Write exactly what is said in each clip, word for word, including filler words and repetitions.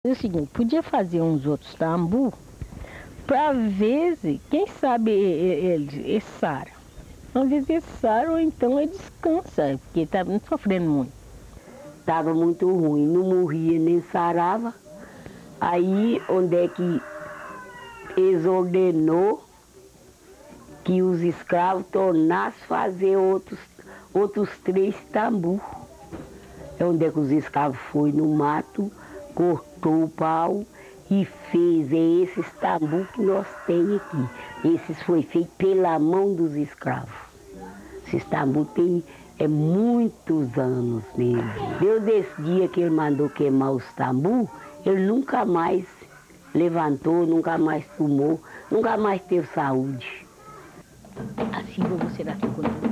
É o seguinte, podia fazer uns outros tambu para ver se, quem sabe eles, eles saram. Às vezes eles saram ou então ele descansa, porque estava sofrendo muito. Estava muito ruim, não morria nem sarava. Aí onde é que eles ordenou que os escravos tornassem fazer outros, outros três tambus. É onde é que os escravos foram no mato, cortou o pau e fez. É esses tambus que nós temos aqui. Esses foi feito pela mão dos escravos. Esses tambus têm é, muitos anos mesmo. Desde esse dia que ele mandou queimar os tambus, ele nunca mais levantou, nunca mais fumou, nunca mais teve saúde. Assim vou você daqui comigo.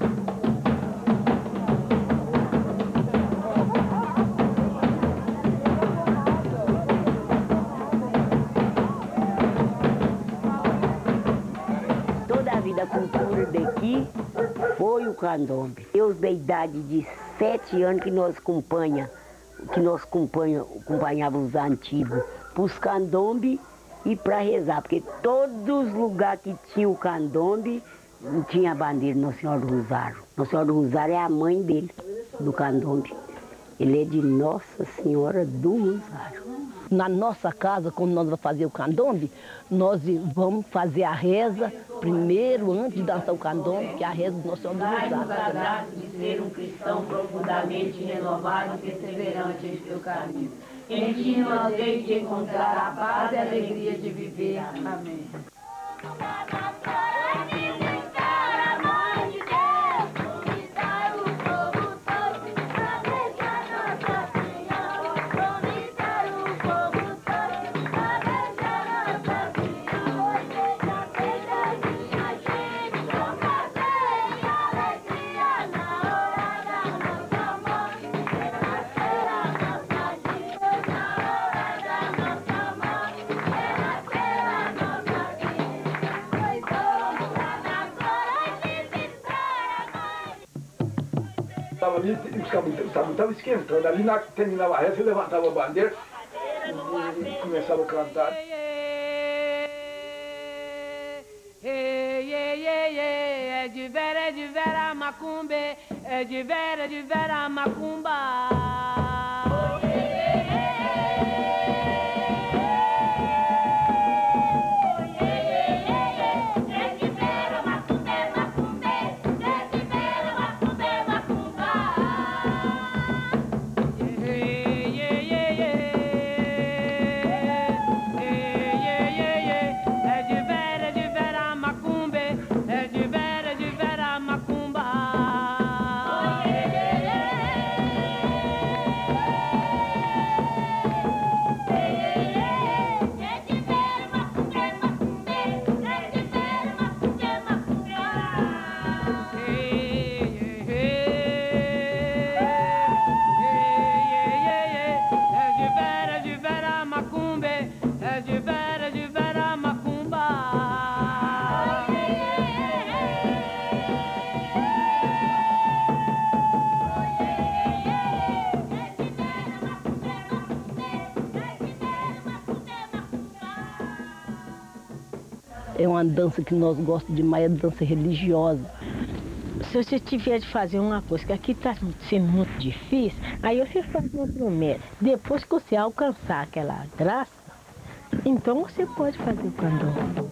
A cultura daqui foi o candombe. Deus da idade de sete anos que nós acompanha, que nós acompanha, acompanhávamos os antigos para os candombe e para rezar, porque todos os lugares que tinha o candombe tinha a bandeira Nossa Senhora do Rosário. Nossa Senhora do Rosário é a mãe dele, do candombe. Ele é de Nossa Senhora do Rosário. Na nossa casa, quando nós vamos fazer o candombe, nós vamos fazer a reza primeiro, antes de dançar o candombe, que é a reza do Nossa Senhora do Rosário. Dai-nos a graça de ser um cristão profundamente renovado e perseverante em teu caminho. Em ti não alguém de encontrar a paz e a alegria de viver. Amém. Estava ali, o tabu estava esquentando. Ali na, terminava a reza, eu levantava a bandeira e, e começava a cantar. É de vera, é de vera macumbe, é de vera, é de vera macumba. É uma dança que nós gostamos demais, é dança religiosa. Se você tiver de fazer uma coisa que aqui está sendo muito difícil, aí você faz uma promessa. Depois que você alcançar aquela graça, então você pode fazer o candombe.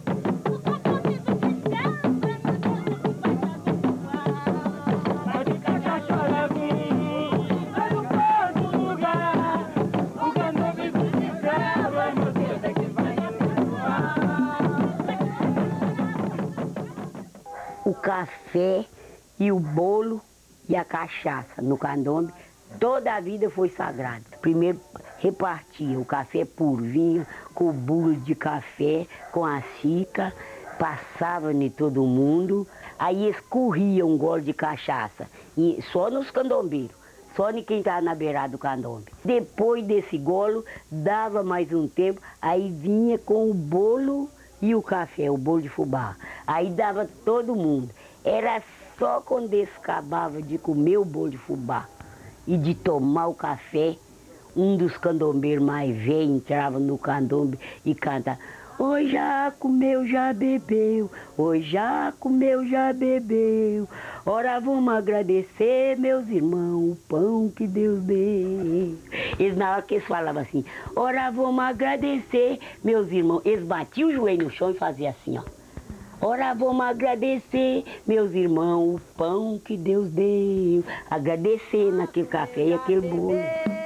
O café e o bolo e a cachaça no candombe, toda a vida foi sagrado. Primeiro repartia o café puro, vinha com o bolo de café, com a xícara, passava em todo mundo, aí escorria um gole de cachaça, e só nos candombeiros, só em quem estava na beirada do candombe. Depois desse golo, dava mais um tempo, aí vinha com o bolo e o café, o bolo de fubá. Aí dava todo mundo. Era só quando eles acabavam de comer o bolo de fubá e de tomar o café, um dos candombeiros mais velhos entrava no candombe e canta: oi, já comeu, já bebeu, oi, já comeu, já bebeu. Ora, vamos agradecer, meus irmãos, o pão que Deus deu. Eles, na hora que eles falavam assim, ora, vamos agradecer, meus irmãos, eles batiam o joelho no chão e faziam assim, ó. Ora, vamos agradecer, meus irmãos, o pão que Deus deu. Agradecer naquele café e aquele bolo.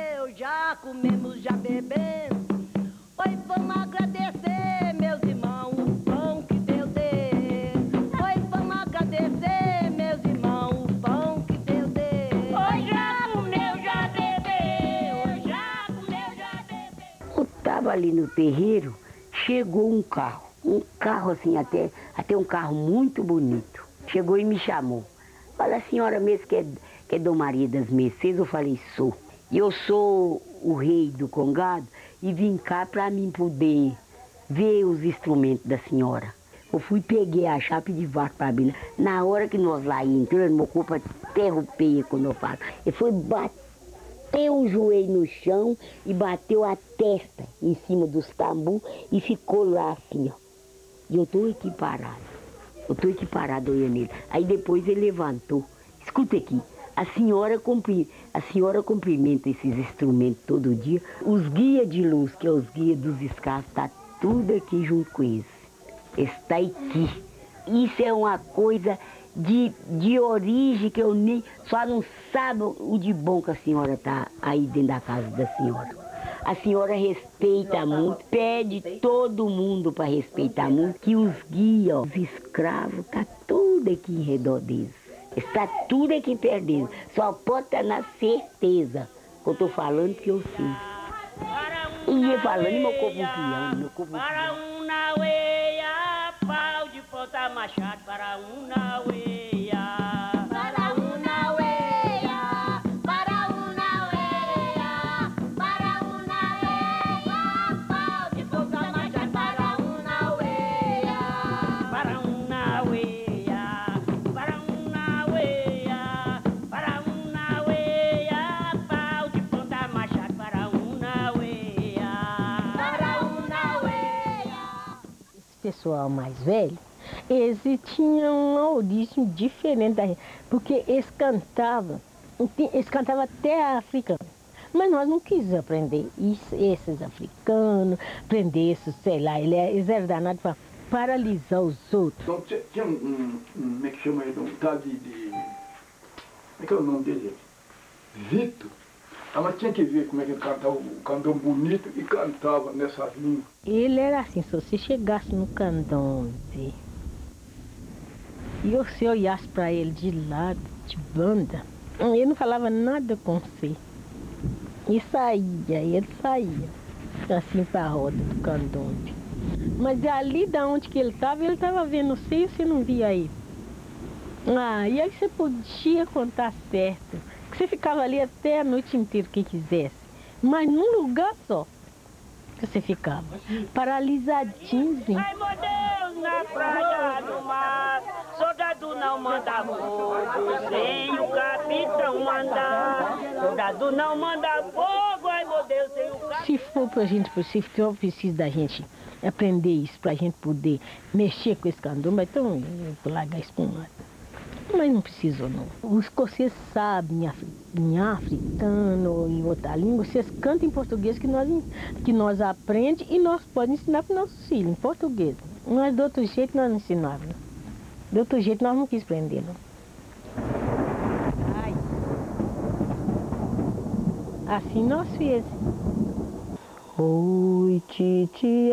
Já comemos, já bebemos. Oi, vamos agradecer, meus irmãos, o pão que Deus deu. Oi, vamos agradecer, meus irmãos, o pão que Deus deu. Oi, já comeu, já bebeu. Oi, já comeu, já bebeu. Eu estava ali no terreiro, chegou um carro. Um carro assim, até, até um carro muito bonito. Chegou e me chamou. Fala, a senhora mesmo que é, que é Dona Maria das Mercês? Eu falei, sou. E eu sou o rei do Congado e vim cá para mim poder ver os instrumentos da senhora. Eu fui, peguei a chapa de vaca para abrir. Na hora que nós lá entrando, meu corpo até rupeia quando eu falo. Ele foi bater o joelho no chão e bateu a testa em cima dos tambor e ficou lá assim, ó. E eu estou aqui parado. Eu estou aqui parado olhando ele. Aí depois ele levantou. Escuta aqui. A senhora, cumpri, a senhora cumprimenta esses instrumentos todo dia. Os guias de luz, que é os guias dos escravos, está tudo aqui junto com eles. Está aqui. Isso é uma coisa de, de origem que eu nem... Só não sabe o de bom que a senhora está aí dentro da casa da senhora. A senhora respeita muito, pede todo mundo para respeitar muito, que os guias, os escravos, está tudo aqui em redor deles. Está tudo aqui perto deles. Só pode estar na certeza que eu estou falando que eu sei. E ia falando e meu corpo piano, meu corpo para um naueia, pau de ponta machado, para um naueia. Pessoal mais velho, eles tinham uma origem diferente da gente, porque eles cantavam, eles cantavam até africano, mas nós não quisemos aprender isso, esses africanos, aprender isso, sei lá, eles eram danados para paralisar os outros. Então tinha um, um, um, como é que chama ele, um tal de, de, como é que é o nome dele? Vitor. Ela tinha que ver como é que ele cantava, o candombe bonito e cantava nessas línguas. Ele era assim, se você chegasse no candombe e você olhasse para ele de lado, de banda, ele não falava nada com você. E saía, ele saía, assim para a roda do candombe. Mas ali da onde que ele estava, ele estava vendo você e você não via ele. Ah, e aí você podia contar certo. Você ficava ali até a noite inteira, quem quisesse. Mas num lugar só que você ficava. Paralisadinho. Ai, meu Deus, na praia do mar, soldado não manda fogo, sem o capitão mandar. Soldado não manda fogo, ai, meu Deus, sem o capitão. Se for pra gente, se for preciso da gente aprender isso, pra gente poder mexer com esse candombe, então eu vou largar isso pra um lado. Mas não precisou, não. Os escoceses sabem em africano ou em outra língua, vocês cantam em português que nós, que nós aprendemos e nós podemos ensinar para os nossos filhos, em português. Mas de outro jeito nós não ensinávamos. De outro jeito nós não quis aprender, não. Ai. Assim nós fizemos. Oi, titiê,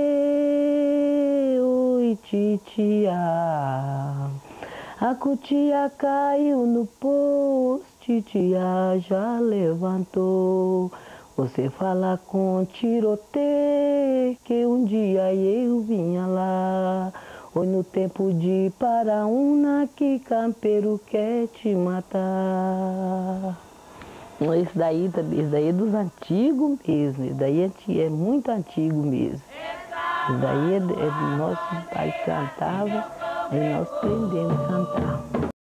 oi, titiá. A cutia caiu no poço, titia já levantou. Você fala com tiroteio, que um dia eu vinha lá. Foi no tempo de Paraúna que campeiro quer te matar. Esse daí, esse daí é dos antigos mesmo, esse daí é, é muito antigo mesmo. Esse daí é, é do nosso pai que cantava. Aí nós aprendemos a cantar.